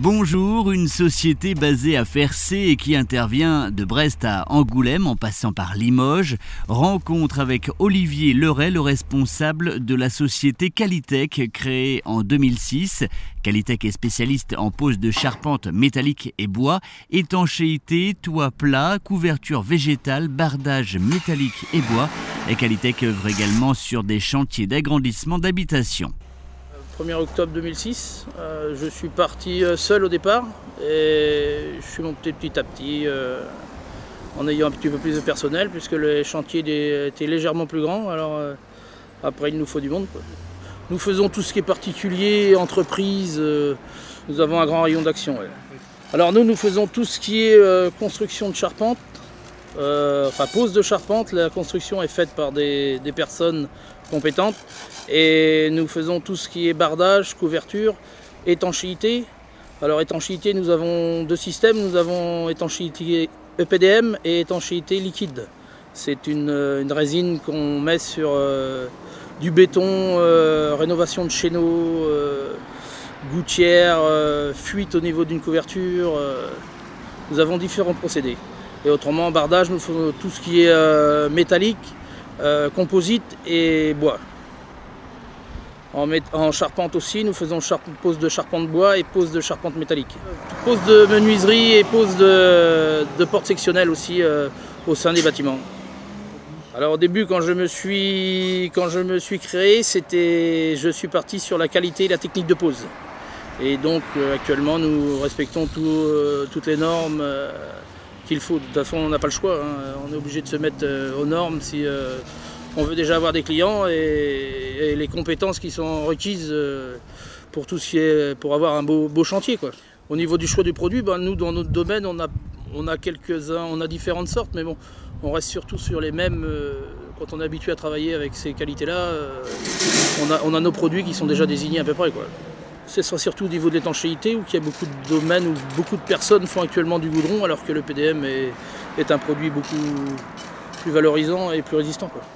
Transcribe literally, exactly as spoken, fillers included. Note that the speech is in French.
Bonjour, une société basée à Fercé et qui intervient de Brest à Angoulême en passant par Limoges. Rencontre avec Olivier Leray, le responsable de la société Qualitech créée en deux mille six. Qualitech est spécialiste en pose de charpente métallique et bois, étanchéité, toit plat, couverture végétale, bardage métallique et bois. Et Qualitech œuvre également sur des chantiers d'agrandissement d'habitation. premier octobre deux mille six, euh, je suis parti seul au départ et je suis monté petit à petit euh, en ayant un petit peu plus de personnel puisque le chantier était légèrement plus grand. Alors euh, après il nous faut du monde, quoi. Nous faisons tout ce qui est particulier, entreprise, euh, nous avons un grand rayon d'action. Ouais. Alors nous, nous faisons tout ce qui est euh, construction de charpente, euh, enfin pose de charpente. La construction est faite par des, des personnes compétentes. Et nous faisons tout ce qui est bardage, couverture, étanchéité. Alors étanchéité, nous avons deux systèmes. Nous avons étanchéité E P D M et étanchéité liquide. C'est une, une résine qu'on met sur euh, du béton, euh, rénovation de chéneaux, euh, gouttières, euh, fuite au niveau d'une couverture. Euh, nous avons différents procédés. Et autrement, en bardage, nous faisons tout ce qui est euh, métallique, euh, composite et bois. En, en charpente aussi, nous faisons pose de charpente bois et pose de charpente métallique. Pose de menuiserie et pose de, de porte sectionnelle aussi euh, au sein des bâtiments. Alors au début, quand je me suis, quand je me suis créé, c'était, je suis parti sur la qualité et la technique de pose. Et donc euh, actuellement, nous respectons tout, euh, toutes les normes euh, qu'il faut. De toute façon, on n'a pas le choix, hein. On est obligé de se mettre euh, aux normes si euh, on veut déjà avoir des clients et, et les compétences qui sont requises pour tout ce qui est pour avoir un beau, beau chantier, quoi. Au niveau du choix du produit, ben, nous dans notre domaine on a, on a quelques-uns, on a différentes sortes, mais bon, on reste surtout sur les mêmes. Euh, quand on est habitué à travailler avec ces qualités-là, euh, on, a, on a nos produits qui sont déjà désignés à peu près, quoi. Ce sera surtout au niveau de l'étanchéité où il y a beaucoup de domaines où beaucoup de personnes font actuellement du goudron alors que le P D M est, est un produit beaucoup plus valorisant et plus résistant, quoi.